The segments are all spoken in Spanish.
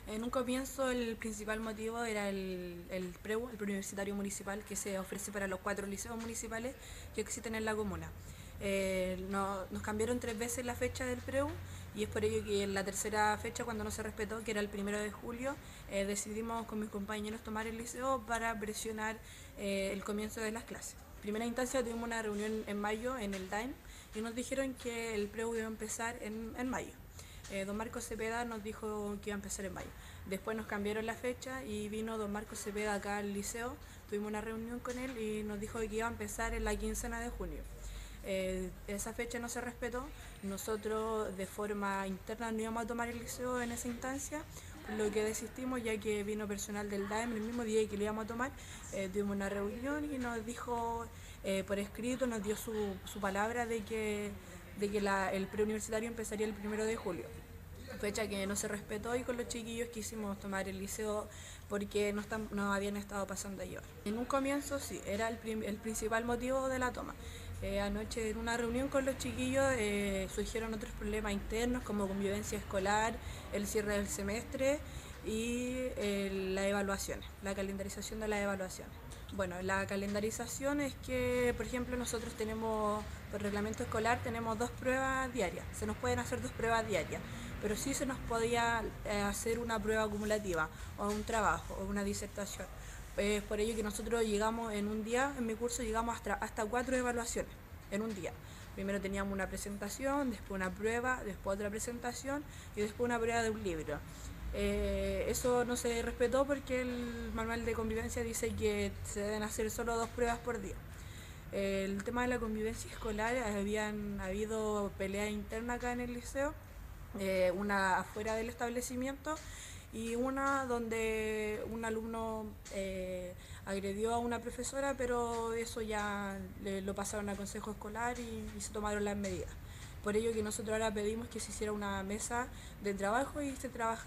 En un comienzo el principal motivo era el PREU, el Preuniversitario Municipal, que se ofrece para los 4 liceos municipales que existen en la comuna. Nos cambiaron 3 veces la fecha del PREU y es por ello que en la tercera fecha, cuando no se respetó, que era el 1 de julio, decidimos con mis compañeros tomar el liceo para presionar el comienzo de las clases. En primera instancia tuvimos una reunión en mayo en el DAIM y nos dijeron que el PREU iba a empezar en mayo. Don Marcos Cepeda nos dijo que iba a empezar en mayo. Después nos cambiaron la fecha y vino don Marcos Cepeda acá al liceo, tuvimos una reunión con él y nos dijo que iba a empezar en la quincena de junio. Esa fecha no se respetó, nosotros de forma interna no íbamos a tomar el liceo en esa instancia, por lo que desistimos ya que vino personal del DAEM el mismo día que lo íbamos a tomar. Tuvimos una reunión y nos dijo por escrito, nos dio su palabra de que el preuniversitario empezaría el 1 de julio, fecha que no se respetó, y con los chiquillos quisimos tomar el liceo porque no habían estado pasando a llevar. En un comienzo sí, era el principal motivo de la toma. Anoche en una reunión con los chiquillos surgieron otros problemas internos como convivencia escolar, el cierre del semestre y las evaluaciones, la calendarización de las evaluaciones. Bueno, la calendarización es que, por ejemplo, nosotros tenemos, por reglamento escolar, tenemos 2 pruebas diarias. Se nos pueden hacer 2 pruebas diarias, pero sí se nos podía hacer una prueba acumulativa, o un trabajo, o una disertación. Por ello que nosotros llegamos en un día, en mi curso llegamos hasta 4 evaluaciones en un día. Primero teníamos una presentación, después una prueba, después otra presentación y después una prueba de un libro. Eso no se respetó porque el manual de convivencia dice que se deben hacer solo 2 pruebas por día. El tema de la convivencia escolar, habían habido peleas internas acá en el liceo, una afuera del establecimiento y una donde un alumno agredió a una profesora, pero eso ya lo pasaron al consejo escolar y se tomaron las medidas. Por ello que nosotros ahora pedimos que se hiciera una mesa de trabajo y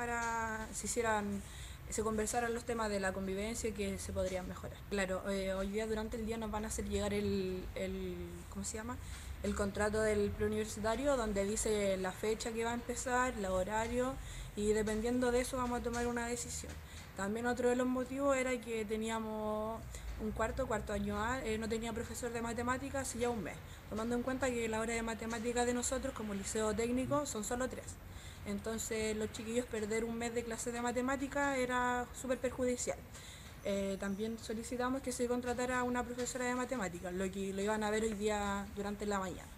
se conversaran los temas de la convivencia que se podrían mejorar. Claro, hoy día durante el día nos van a hacer llegar ¿cómo se llama? El contrato del preuniversitario, donde dice la fecha que va a empezar, el horario, y dependiendo de eso vamos a tomar una decisión. También otro de los motivos era que teníamos un cuarto año A, no tenía profesor de matemáticas hace ya un mes, tomando en cuenta que la hora de matemáticas de nosotros como liceo técnico son solo 3. Entonces los chiquillos perder un mes de clases de matemáticas era súper perjudicial. También solicitamos que se contratara a una profesora de matemáticas, lo que lo iban a ver hoy día durante la mañana.